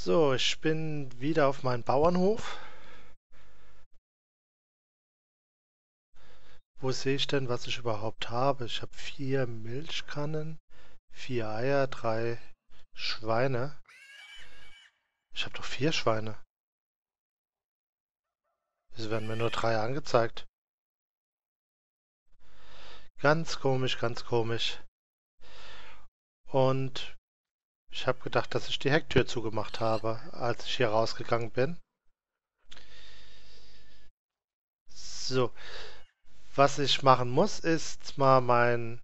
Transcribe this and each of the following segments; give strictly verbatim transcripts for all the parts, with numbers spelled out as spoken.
So, ich bin wieder auf meinem Bauernhof. Wo sehe ich denn, was ich überhaupt habe? Ich habe vier Milchkannen, vier Eier, drei Schweine. Ich habe doch vier Schweine. Wieso werden mir nur drei angezeigt? Ganz komisch, ganz komisch. Und ich habe gedacht, dass ich die Hecktür zugemacht habe, als ich hier rausgegangen bin. So, was ich machen muss, ist mal mein...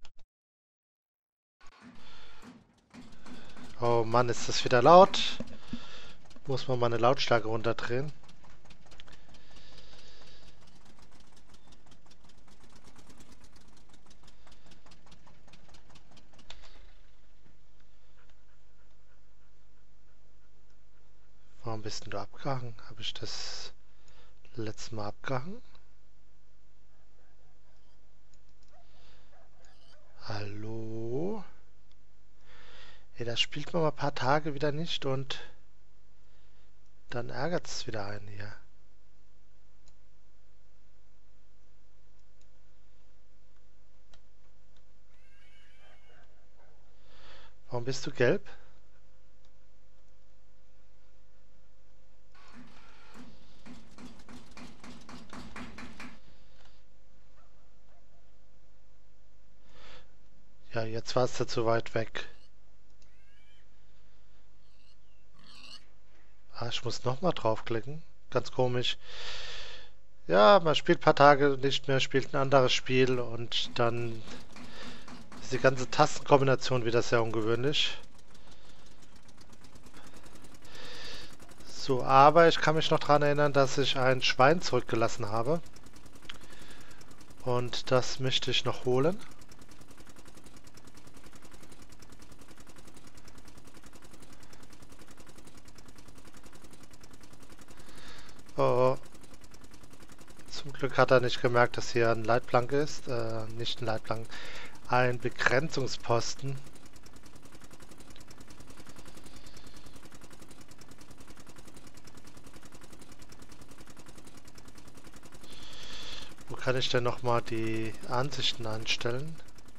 Oh Mann, ist das wieder laut. Muss man meine Lautstärke runterdrehen. Warum bist denn du abgehangen? Habe ich das letzte Mal abgehangen? Hallo? Ey, das spielt man mal ein paar Tage wieder nicht und dann ärgert es wieder einen hier. Warum bist du gelb? Ja, jetzt warst du zu weit weg. Ah, ich muss nochmal draufklicken. Ganz komisch. Ja, man spielt ein paar Tage nicht mehr, spielt ein anderes Spiel und dann ist die ganze Tastenkombination wieder sehr ungewöhnlich. So, aber ich kann mich noch daran erinnern, dass ich ein Schwein zurückgelassen habe. Und das möchte ich noch holen. Oh, zum Glück hat er nicht gemerkt, dass hier ein Leitplank ist. Äh, nicht ein Leitplank, ein Begrenzungsposten. Wo kann ich denn nochmal die Ansichten einstellen?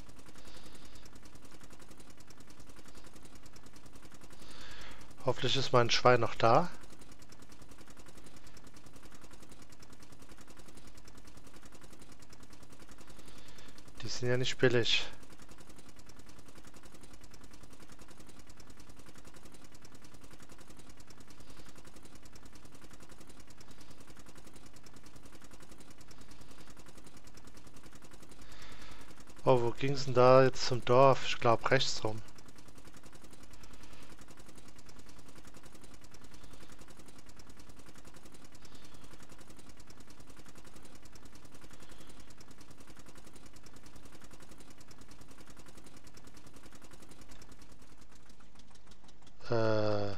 Hoffentlich ist mein Schwein noch da. Die sind ja nicht billig. Oh, wo ging's denn da jetzt zum Dorf? Ich glaube rechts rum. Äh...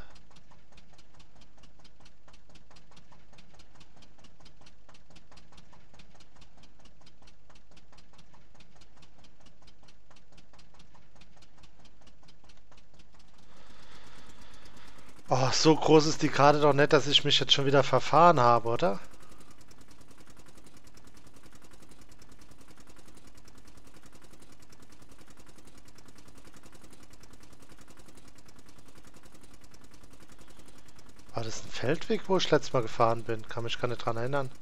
Oh, so groß ist die Karte doch nicht, dass ich mich jetzt schon wieder verfahren habe, oder? War das ein Feldweg, wo ich letztes Mal gefahren bin? Kann mich gar nicht dran erinnern.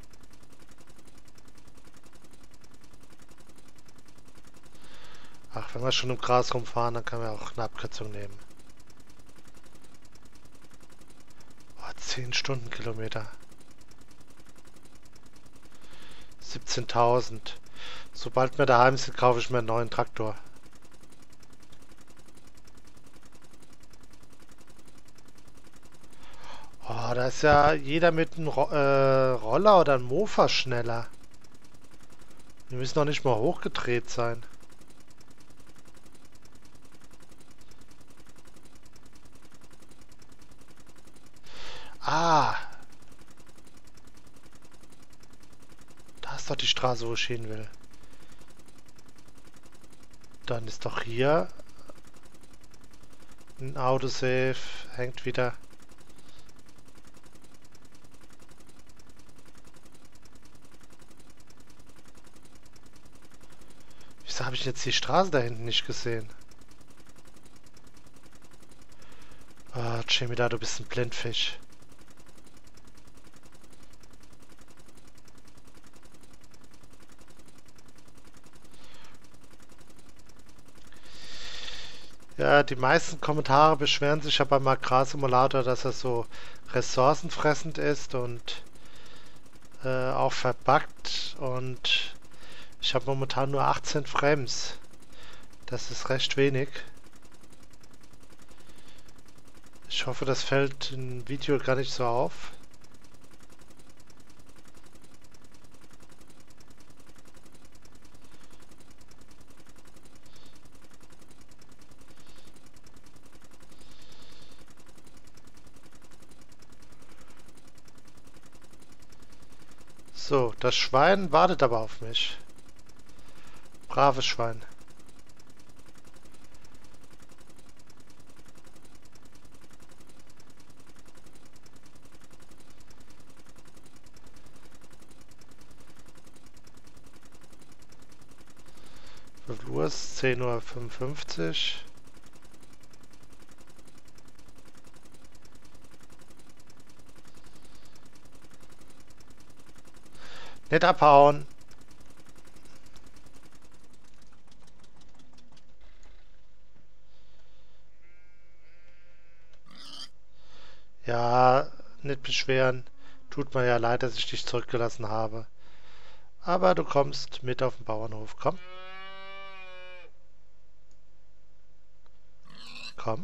Ach, wenn wir schon im Gras rumfahren, dann können wir auch eine Abkürzung nehmen. Oh, zehn Stundenkilometer. siebzehntausend. Sobald wir daheim sind, kaufe ich mir einen neuen Traktor. Oh, da ist ja jeder mit einem Ro äh, Roller oder einem Mofa schneller. Wir müssen noch nicht mal hochgedreht sein. Ah, da ist doch die Straße, wo ich hin will. Dann ist doch hier ein Autosave, hängt wieder. Wieso habe ich jetzt die Straße da hinten nicht gesehen? Ah, Chemida, du bist ein Blindfisch. Ja, die meisten Kommentare beschweren sich ja beim Agrarsimulator, dass er so ressourcenfressend ist und äh, auch verbuggt, und ich habe momentan nur achtzehn Frames. Das ist recht wenig. Ich hoffe, das fällt im Video gar nicht so auf. So, das Schwein wartet aber auf mich. Braves Schwein. Wie viel Uhr ist zehn Uhr fünfundfünfzig. Nicht abhauen. Ja, nicht beschweren. Tut mir ja leid, dass ich dich zurückgelassen habe. Aber du kommst mit auf den Bauernhof. Komm. Komm.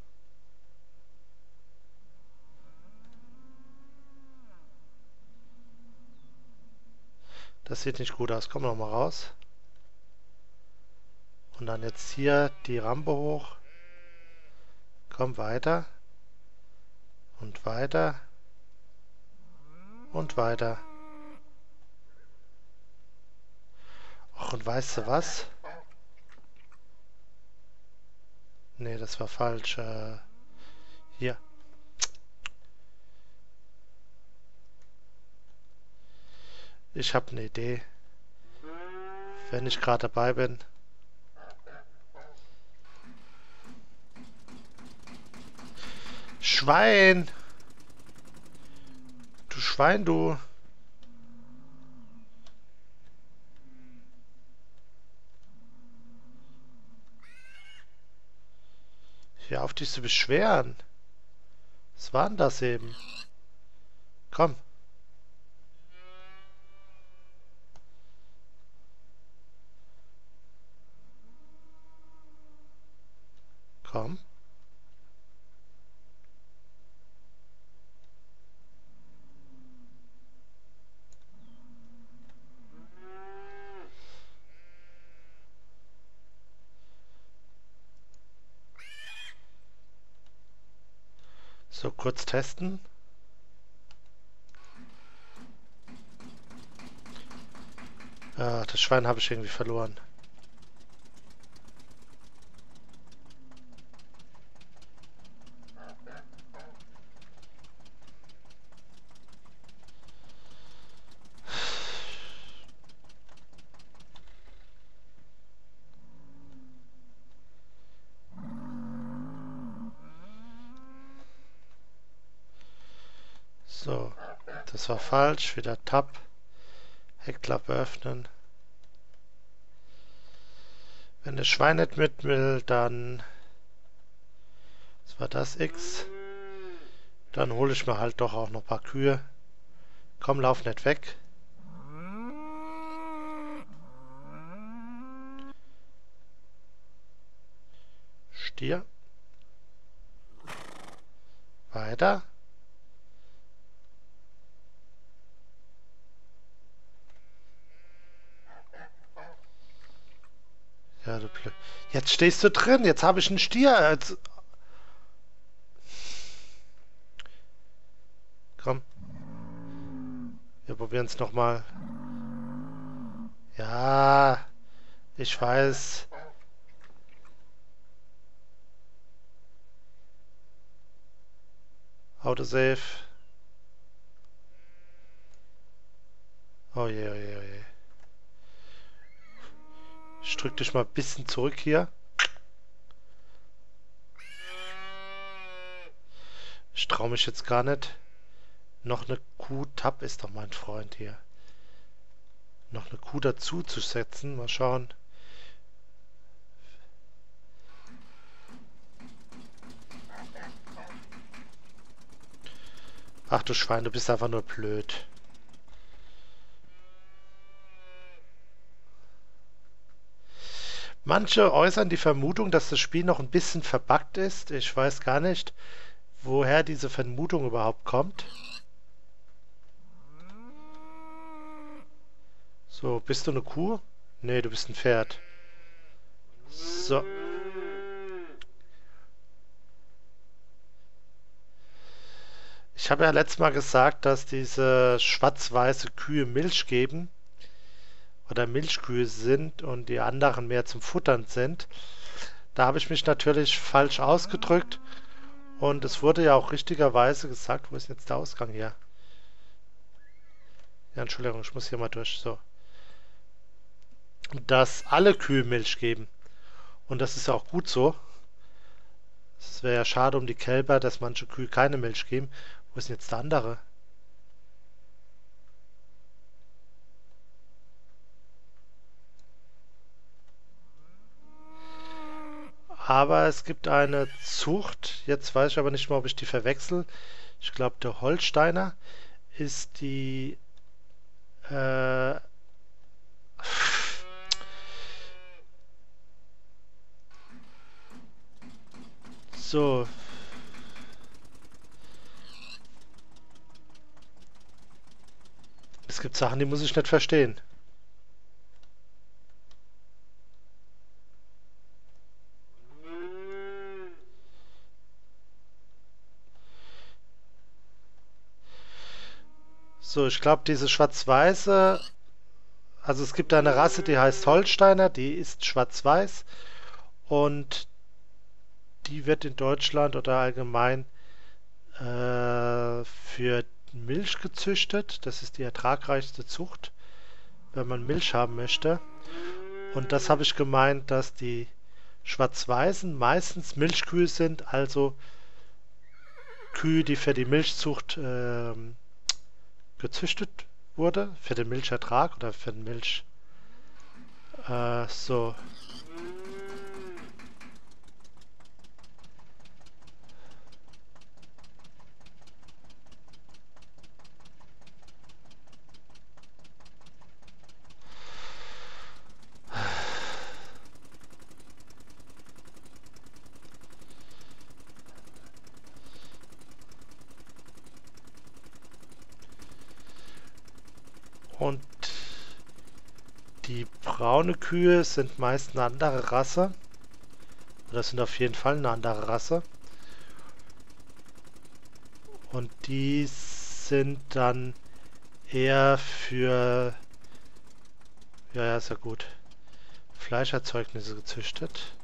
Das sieht nicht gut aus. Komm noch mal raus. Und dann jetzt hier die Rampe hoch. Komm weiter. Und weiter. Und weiter. Och, und weißt du was? Nee, das war falsch. Äh, hier. Ich habe eine Idee. Wenn ich gerade dabei bin. Schwein! Du Schwein, du! Hör auf, dich zu beschweren. Was war denn das eben? Komm. Komm. So, kurz testen. Ah, das Schwein habe ich irgendwie verloren. So, das war falsch. Wieder Tab. Heckklappe öffnen. Wenn das Schwein nicht mit will, dann... Was war das? X. Dann hole ich mir halt doch auch noch ein paar Kühe. Komm, lauf nicht weg. Stier. Weiter. Ja, du Blöd. Jetzt stehst du drin. Jetzt habe ich einen Stier. Jetzt... Komm. Wir probieren es nochmal. Ja, ich weiß. Autosave. Oh je, oh je, oh je. drück dich mal ein bisschen zurück hier. Ich traue mich jetzt gar nicht. Noch eine Kuh. Tab ist doch mein Freund hier. Noch eine Kuh dazu zu setzen. Mal schauen. Ach du Schwein, du bist einfach nur blöd. Manche äußern die Vermutung, dass das Spiel noch ein bisschen verbuggt ist. Ich weiß gar nicht, woher diese Vermutung überhaupt kommt. So, bist du eine Kuh? Nee, du bist ein Pferd. So. Ich habe ja letztes Mal gesagt, dass diese schwarz-weiße Kühe Milch geben oder Milchkühe sind und die anderen mehr zum Futtern sind. Da habe ich mich natürlich falsch ausgedrückt und es wurde ja auch richtigerweise gesagt, wo ist jetzt der Ausgang hier? Ja, Entschuldigung, ich muss hier mal durch. So. Dass alle Kühe Milch geben. Und das ist ja auch gut so. Es wäre ja schade um die Kälber, dass manche Kühe keine Milch geben. Wo ist denn jetzt der andere? Aber es gibt eine Zucht, jetzt weiß ich aber nicht mal, ob ich die verwechsel. Ich glaube, der Holsteiner ist die... Äh, so. Es gibt Sachen, die muss ich nicht verstehen. So, ich glaube, diese schwarz-weiße, also es gibt eine Rasse, die heißt Holsteiner, die ist schwarz-weiß und die wird in Deutschland oder allgemein äh, für Milch gezüchtet. Das ist die ertragreichste Zucht, wenn man Milch haben möchte. Und das habe ich gemeint, dass die Schwarz-Weißen meistens Milchkühe sind, also Kühe, die für die Milchzucht ähm, gezüchtet wurde, für den Milchertrag oder für den Milch. Äh, so. Und die braune Kühe sind meist eine andere Rasse. Das sind auf jeden Fall eine andere Rasse. Und die sind dann eher für, ja, ja, ist ja gut, Fleischerzeugnisse gezüchtet.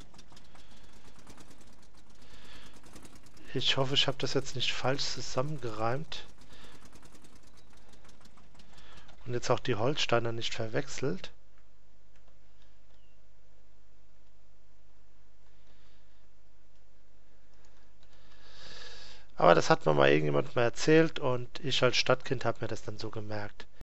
Ich hoffe, ich habe das jetzt nicht falsch zusammengereimt. Und jetzt auch die Holsteiner nicht verwechselt. Aber das hat mir mal irgendjemand mal erzählt und ich als Stadtkind habe mir das dann so gemerkt.